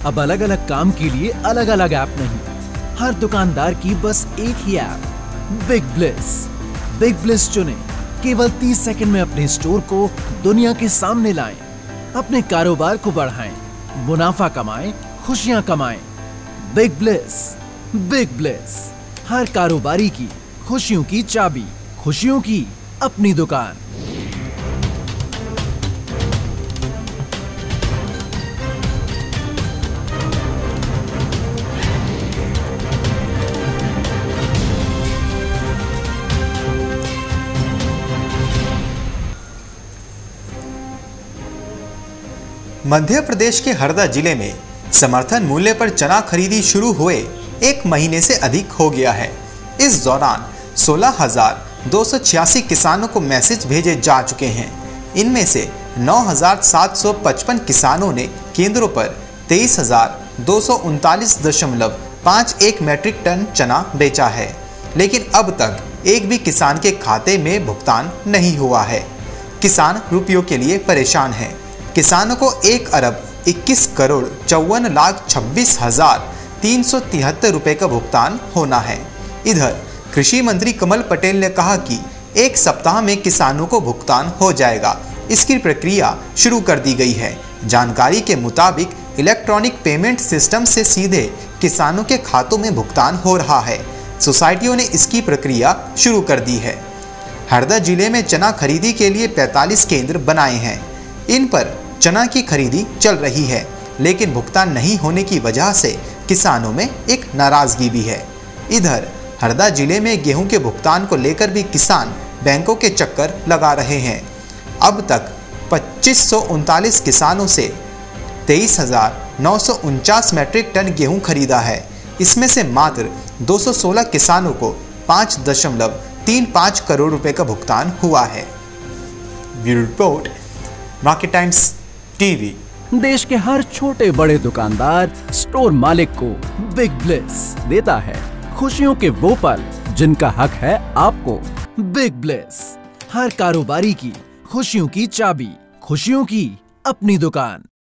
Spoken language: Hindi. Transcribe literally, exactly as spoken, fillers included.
अब अलग अलग काम के लिए अलग अलग ऐप नहीं, हर दुकानदार की बस एक ही app, Big Bliss. Big Bliss चुनें, केवल तीस सेकंड में अपने स्टोर को दुनिया के सामने लाएं, अपने कारोबार को बढ़ाएं, मुनाफा कमाएं, खुशियां कमाएं। बिग ब्लिस, बिग ब्लिस, हर कारोबारी की खुशियों की चाबी, खुशियों की अपनी दुकान। मध्य प्रदेश के हरदा जिले में समर्थन मूल्य पर चना खरीदी शुरू हुए एक महीने से अधिक हो गया है। इस दौरान सोलह हजार दो सौ छियासी किसानों को मैसेज भेजे जा चुके हैं। इनमें से नौ हजार सात सौ पचपन किसानों ने केंद्रों पर तेईस हजार दो सौ उनतालीस दशमलव पाँच एक मैट्रिक टन चना बेचा है, लेकिन अब तक एक भी किसान के खाते में भुगतान नहीं हुआ है। किसान रुपयों के लिए परेशान हैं। किसानों को एक अरब इक्कीस करोड़ चौवन लाख छब्बीस हजार तीन सौ तिहत्तर रुपए का भुगतान होना है। इधर कृषि मंत्री कमल पटेल ने कहा कि एक सप्ताह में किसानों को भुगतान हो जाएगा। इसकी प्रक्रिया शुरू कर दी गई है। जानकारी के मुताबिक इलेक्ट्रॉनिक पेमेंट सिस्टम से सीधे किसानों के खातों में भुगतान हो रहा है। सोसाइटियों ने इसकी प्रक्रिया शुरू कर दी है। हरदा जिले में चना खरीदी के लिए पैंतालीस केंद्र बनाए हैं। इन पर चना की खरीदी चल रही है, लेकिन भुगतान नहीं होने की वजह से किसानों में एक नाराजगी भी है। इधर हरदा जिले में गेहूं के भुगतान को लेकर भी किसान बैंकों के चक्कर लगा रहे हैं। अब तक पच्चीस सौ उनतालीस किसानों से तेईस हजार नौ सौ उनचास मैट्रिक टन गेहूं खरीदा है। इसमें से मात्र दो सौ सोलह किसानों को पाँच दशमलव तीन पाँच करोड़ रुपए का भुगतान हुआ है। Bureau report, Market Times TV. देश के हर छोटे बड़े दुकानदार स्टोर मालिक को बिग ब्लिस देता है खुशियों के वो पल जिनका हक है आपको। बिग ब्लिस, हर कारोबारी की खुशियों की चाबी, खुशियों की अपनी दुकान।